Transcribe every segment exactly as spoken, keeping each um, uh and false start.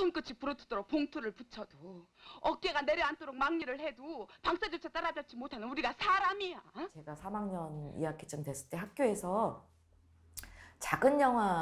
손끝이 부러뜨도록 봉투를 붙여도 어깨가 내려앉도록 막리를 해도 방사조차 따라잡지 못하는 우리가 사람이야. 제가 삼 학년 이 학기쯤 됐을 때 학교에서 작은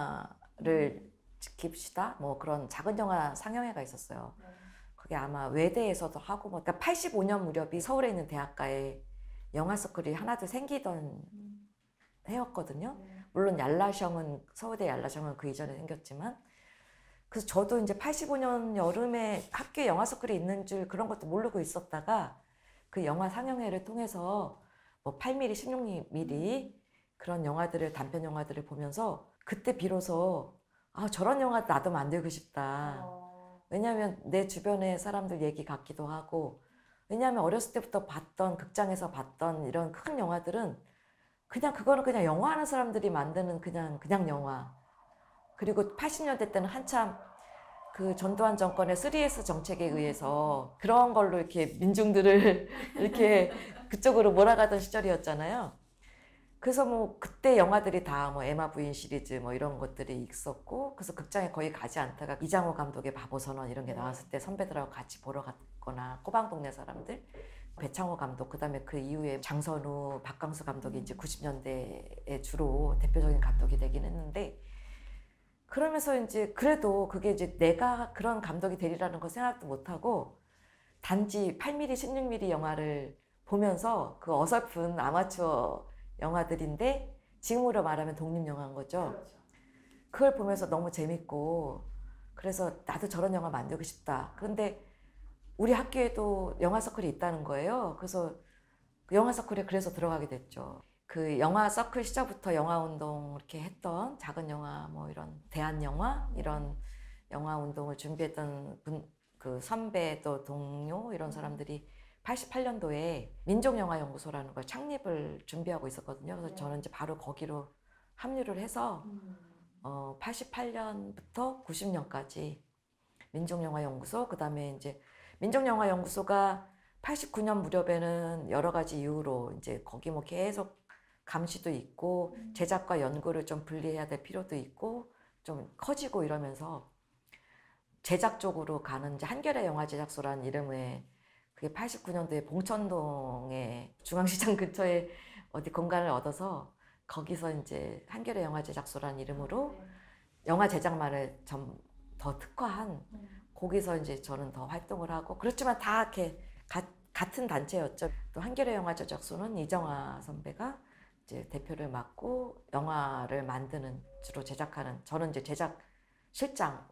영화를 깁시다 뭐 그런 작은 영화 상영회가 있었어요. 네. 그게 아마 외대에서도 하고 뭐 그러니까 팔십오 년 무렵이 서울에 있는 대학가에 영화 서클이 하나둘 생기던 음. 해였거든요. 네. 물론 얄라셩은 서울대 얄라셩은 그 이전에 생겼지만 그래서 저도 이제 팔십오 년 여름에 학교에 영화 서클이 있는 줄 그런 것도 모르고 있었다가 그 영화 상영회를 통해서 뭐 팔 밀리미터, 십육 밀리미터 그런 영화들을 단편 영화들을 보면서 그때 비로소 아 저런 영화 나도 만들고 싶다. 어... 왜냐하면 내 주변의 사람들 얘기 같기도 하고 왜냐하면 어렸을 때부터 봤던 극장에서 봤던 이런 큰 영화들은 그냥 그거는 그냥 영화하는 사람들이 만드는 그냥 그냥 영화. 그리고 팔십 년대 때는 한참 그 전두환 정권의 쓰리 에스 정책에 의해서 그런 걸로 이렇게 민중들을 이렇게 그쪽으로 몰아가던 시절이었잖아요. 그래서 뭐 그때 영화들이 다 뭐 에마 부인 시리즈 뭐 이런 것들이 있었고 그래서 극장에 거의 가지 않다가 이장호 감독의 바보선언 이런 게 나왔을 때 선배들하고 같이 보러 갔거나 꼬방동네 사람들 배창호 감독 그다음에 그 이후에 장선우, 박강수 감독이 이제 구십 년대에 주로 대표적인 감독이 되긴 했는데 그러면서 이제 그래도 그게 이제 내가 그런 감독이 되리라는 거 생각도 못하고 단지 팔 밀리미터, 십육 밀리미터 영화를 보면서 그 어설픈 아마추어 영화들인데 지금으로 말하면 독립영화인 거죠. 그렇죠. 그걸 보면서 너무 재밌고 그래서 나도 저런 영화 만들고 싶다. 그런데 우리 학교에도 영화 서클이 있다는 거예요. 그래서 그 영화 서클에 그래서 들어가게 됐죠. 그 영화 서클 시절부터 영화 운동 이렇게 했던 작은 영화 뭐 이런 대한 영화 이런 영화 운동을 준비했던 분, 그 선배 또 동료 이런 사람들이 팔십팔 년도에 민족영화연구소라는 걸 창립을 준비하고 있었거든요. 그래서 저는 이제 바로 거기로 합류를 해서 어, 팔십팔 년부터 구십 년까지 민족영화연구소 그 다음에 이제 민족영화연구소가 팔십구 년 무렵에는 여러 가지 이유로 이제 거기 뭐 계속 감시도 있고 제작과 연구를 좀 분리해야 될 필요도 있고 좀 커지고 이러면서 제작 쪽으로 가는 이제 한겨레 영화제작소라는 이름의 그게 팔십구 년도에 봉천동에 중앙시장 근처에 어디 공간을 얻어서 거기서 이제 한겨레 영화제작소라는 이름으로 영화 제작만을 좀 더 특화한 거기서 이제 저는 더 활동을 하고 그렇지만 다 이렇게 가, 같은 단체였죠. 또 한겨레 영화제작소는 이정아 선배가 이제 대표를 맡고 영화를 만드는 주로 제작하는 저는 이제 제작 실장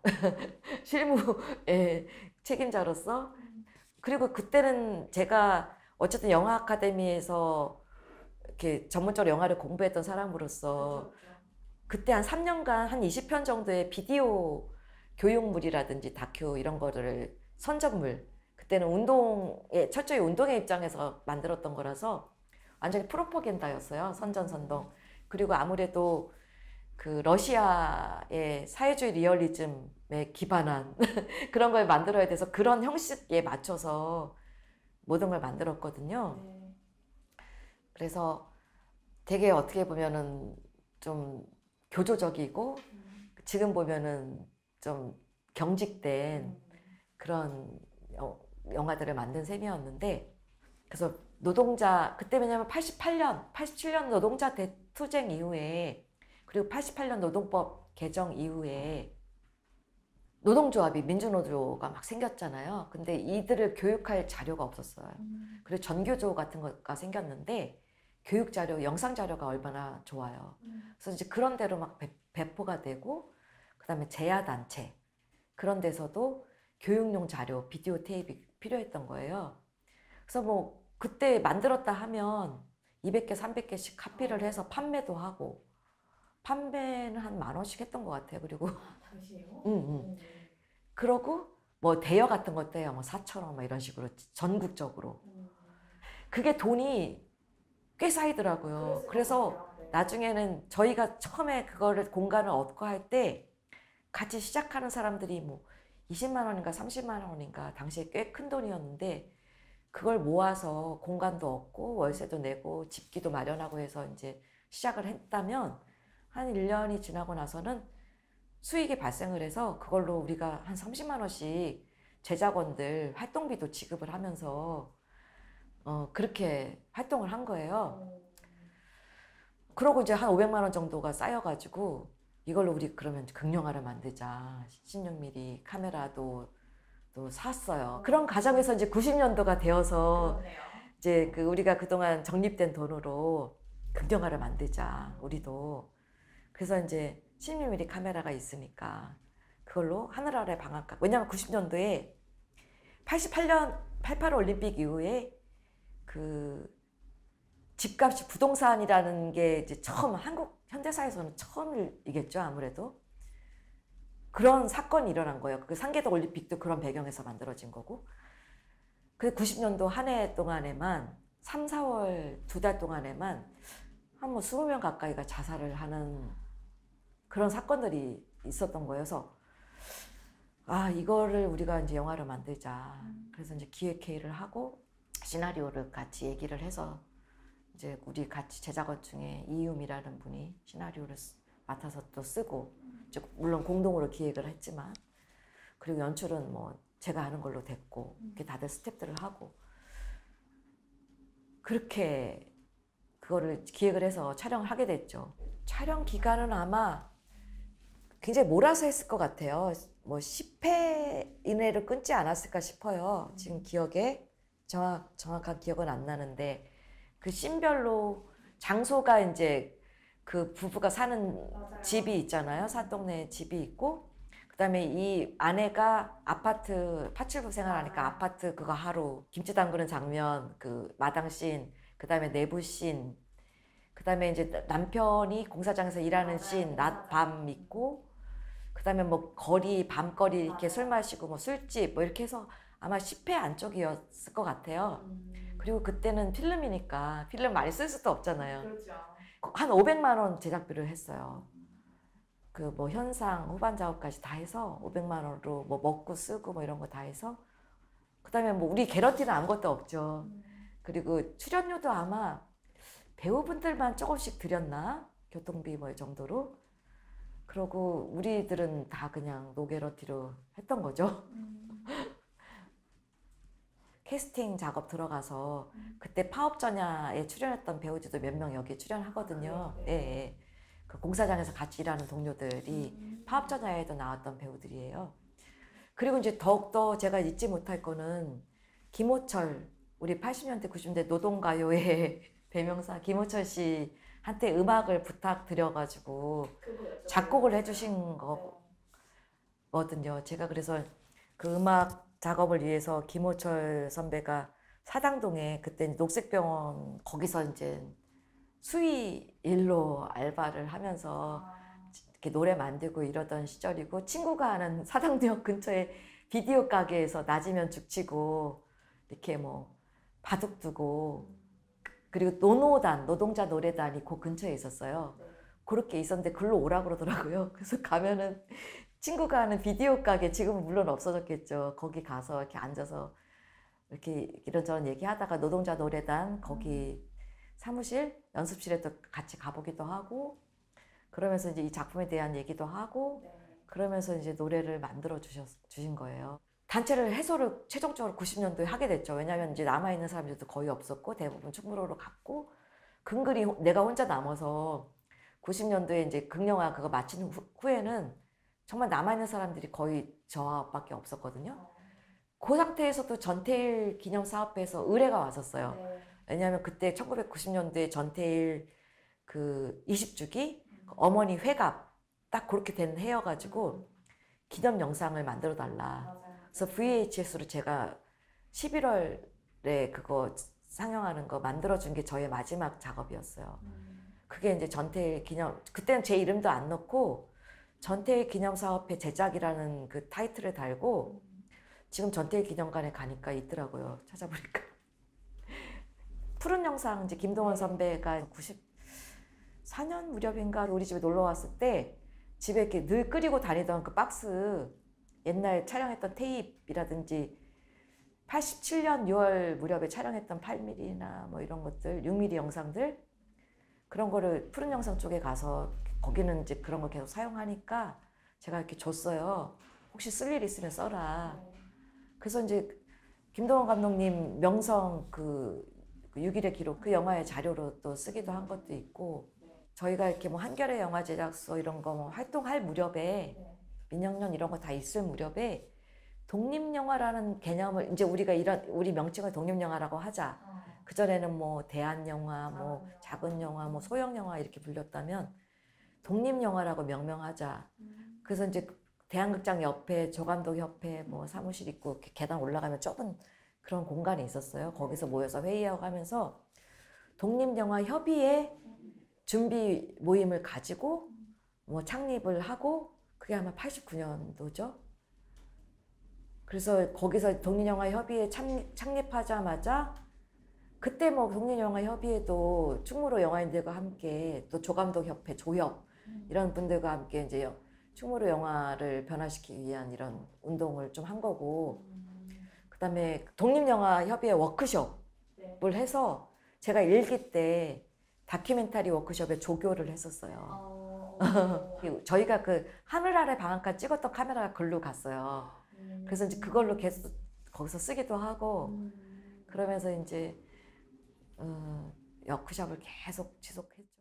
실무의 책임자로서 그리고 그때는 제가 어쨌든 영화 아카데미에서 이렇게 전문적으로 영화를 공부했던 사람으로서 그때 한 삼 년간 한 이십 편 정도의 비디오 교육물이라든지 다큐 이런 거를 선전물 그때는 운동의 철저히 운동의 입장에서 만들었던 거라서 완전히 프로파간다였어요. 선전선동. 그리고 아무래도 그 러시아의 사회주의 리얼리즘에 기반한 그런 걸 만들어야 돼서 그런 형식에 맞춰서 모든 걸 만들었거든요. 네. 그래서 되게 어떻게 보면은 좀 교조적이고 음. 지금 보면은 좀 경직된 음. 그런 여, 영화들을 만든 셈이었는데 그래서 노동자 그때 왜냐면 팔십팔 년, 팔십칠 년 노동자 대투쟁 이후에 그리고 팔십팔 년 노동법 개정 이후에 노동조합이 민주노조가 막 생겼잖아요. 근데 이들을 교육할 자료가 없었어요. 음. 그리고 전교조 같은 거가 생겼는데 교육 자료, 영상 자료가 얼마나 좋아요. 음. 그래서 이제 그런 데로 막 배, 배포가 되고 그다음에 재야단체 그런 데서도 교육용 자료, 비디오 테이프가 필요했던 거예요. 그래서 뭐 그때 만들었다 하면 이백 개, 삼백 개씩 카피를 해서 판매도 하고 판매는 한 만 원씩 했던 것 같아요. 그리고 아, 당시에요? 응, 응. 그러고 뭐 대여 같은 것도 해요. 뭐 사천 원 막 이런 식으로 전국적으로. 음. 그게 돈이 꽤 쌓이더라고요. 그래서 네. 나중에는 저희가 처음에 그거를 공간을 얻고 할 때 같이 시작하는 사람들이 뭐 이십만 원인가 삼십만 원인가 당시에 꽤 큰 돈이었는데 그걸 모아서 공간도 얻고 월세도 내고 집기도 마련하고 해서 이제 시작을 했다면 한 일 년이 지나고 나서는 수익이 발생을 해서 그걸로 우리가 한 삼십만 원씩 제작원들 활동비도 지급을 하면서 어, 그렇게 활동을 한 거예요. 그러고 이제 한 오백만 원 정도가 쌓여가지고 이걸로 우리 그러면 극영화를 만들자. 십육 밀리미터 카메라도 또 샀어요. 그런 과정에서 이제 구십 년도가 되어서 그러네요. 이제 그 우리가 그동안 적립된 돈으로 극영화를 만들자. 우리도. 그래서 이제 십육 밀리미터 카메라가 있으니까 그걸로 하늘 아래 방앗간. 왜냐면 구십 년도에 팔십팔 년 팔십팔 올림픽 이후에 그 집값이 부동산이라는 게 이제 처음 한국 현대사에서는 처음이겠죠. 아무래도 그런 사건이 일어난 거예요. 그 상계동 올림픽도 그런 배경에서 만들어진 거고. 그 구십 년도 한 해 동안에만 삼, 사월 두 달 동안에만 한 뭐 이십 명 가까이가 자살을 하는 그런 사건들이 있었던 거예요. 그래서 아 이거를 우리가 이제 영화를 만들자. 그래서 이제 기획회의를 하고 시나리오를 같이 얘기를 해서 이제 우리 같이 제작원 중에 이유미라는 분이 시나리오를 쓰, 맡아서 또 쓰고 이제 물론 공동으로 기획을 했지만 그리고 연출은 뭐 제가 하는 걸로 됐고 이렇게 다들 스텝들을 하고 그렇게 그거를 기획을 해서 촬영을 하게 됐죠. 촬영 기간은 아마 굉장히 몰아서 했을 것 같아요. 뭐 십 회 이내로 끊지 않았을까 싶어요. 지금 기억에 정확, 정확한 기억은 안 나는데 그 씬별로 장소가 이제 그 부부가 사는 맞아요. 집이 있잖아요. 산동네에 집이 있고 그다음에 이 아내가 아파트 파출부 생활하니까 아. 아파트 그거 하루 김치 담그는 장면 그 마당 씬 그다음에 내부 씬 그다음에 이제 남편이 공사장에서 일하는 맞아요. 씬 낮 맞아요. 밤 있고 그다음에 뭐 거리 밤거리 이렇게 맞아요. 술 마시고 뭐 술집 뭐 이렇게 해서 아마 십 회 안쪽이었을 것 같아요. 음. 그리고 그때는 필름이니까 필름 많이 쓸 수도 없잖아요. 그렇죠. 한 오백만 원 제작비를 했어요. 그 뭐 현상 후반 작업까지 다 해서 오백만 원으로 뭐 먹고 쓰고 뭐 이런 거 다 해서 그다음에 뭐 우리 개런티는 아무것도 없죠. 그리고 출연료도 아마 배우분들만 조금씩 드렸나 교통비 뭐 이 정도로 그러고 우리들은 다 그냥 노개런티로 했던 거죠. 캐스팅 작업 들어가서 그때 파업전야에 출연했던 배우들도 몇 명 여기 출연하거든요. 아, 예, 네. 예. 그 공사장에서 같이 일하는 동료들이 음. 파업전야에도 나왔던 배우들이에요. 그리고 이제 더욱더 제가 잊지 못할 거는 김호철, 우리 팔십 년대, 구십 년대 노동가요의 대명사 김호철 씨한테 음악을 부탁드려가지고 그거였죠. 작곡을 해주신 거거든요. 제가 그래서 그 음악 작업을 위해서 김호철 선배가 사당동에 그때 녹색병원 거기서 이제 수의 일로 알바를 하면서 아. 이렇게 노래 만들고 이러던 시절이고 친구가 하는 사당역 근처에 비디오 가게에서 낮이면 죽치고 이렇게 뭐 바둑 두고 그리고 노노단 노동자 노래단이 그 근처에 있었어요. 네. 그렇게 있었는데 글로 오라 그러더라고요. 그래서 가면은 친구가 하는 비디오 가게 지금은 물론 없어졌겠죠. 거기 가서 이렇게 앉아서 이렇게 이런저런 얘기하다가 노동자 노래단 거기 사무실 연습실에 또 같이 가보기도 하고 그러면서 이제 이 작품에 대한 얘기도 하고 네. 그러면서 이제 노래를 만들어 주셨, 주신 거예요. 단체를 해소를 최종적으로 구십 년도에 하게 됐죠. 왜냐하면 이제 남아있는 사람들도 거의 없었고 대부분 충무로로 갔고 근근히 내가 혼자 남아서 구십 년도에 이제 극영화 그거 마친 후, 후에는 정말 남아있는 사람들이 거의 저밖에 없었거든요. 그 상태에서도 전태일 기념사업회에서 의뢰가 왔었어요. 네. 왜냐하면 그때 천구백구십 년도에 전태일 그 이십 주기 어머니 회갑 딱 그렇게 된 해여가지고 기념 영상을 만들어 달라. 맞아요. 그래서 브이에이치에스로 제가 십일월에 그거 상영하는 거 만들어준 게 저의 마지막 작업이었어요. 음. 그게 이제 전태일 기념, 그때는 제 이름도 안 넣고 전태일 기념사업회 제작이라는 그 타이틀을 달고 지금 전태일 기념관에 가니까 있더라고요. 찾아보니까. 푸른 영상 이제 김동원 선배가 구십사 년 무렵인가 우리 집에 놀러 왔을 때 집에 이렇게 늘 끓이고 다니던 그 박스 옛날 촬영했던 테이프라든지 팔십칠 년 유월 무렵에 촬영했던 팔 밀리미터나 뭐 이런 것들 육 밀리미터 영상들 그런 거를 푸른 영상 쪽에 가서 거기는 이제 그런 거 계속 사용하니까 제가 이렇게 줬어요. 혹시 쓸 일 있으면 써라. 그래서 이제 김동원 감독님 명성 그 육 일의 기록 그 영화의 자료로 또 쓰기도 한 것도 있고, 저희가 이렇게 뭐 한겨레 영화 제작소 이런 거 뭐 활동할 무렵에 민영년 이런 거 다 있을 무렵에 독립영화라는 개념을 이제 우리가 이런 우리 명칭을 독립영화라고 하자. 그 전에는 뭐 대한영화, 뭐 작은 영화, 뭐 소형 영화 이렇게 불렸다면 독립영화라고 명명하자. 그래서 이제 대한극장 옆에 조감독 협회 뭐 사무실 있고 이렇게 계단 올라가면 좁은 그런 공간이 있었어요. 거기서 모여서 회의하고 하면서 독립영화협의회 준비 모임을 가지고 뭐 창립을 하고, 그게 아마 팔십구 년도죠. 그래서 거기서 독립영화협의회 창립하자마자 그때 뭐 독립영화협의회도 충무로 영화인들과 함께 또 조감독협회, 조협 이런 분들과 함께 이제 충무로 영화를 변화시키기 위한 이런 운동을 좀 한 거고, 그 다음에 독립영화협의회 워크숍을 해서 제가 일기 때 다큐멘터리 워크숍에 조교를 했었어요. 저희가 그 하늘 아래 방앗간 찍었던 카메라가 글로 갔어요. 그래서 이제 그걸로 계속 거기서 쓰기도 하고 그러면서 이제 어, 워크숍을 계속 지속했죠.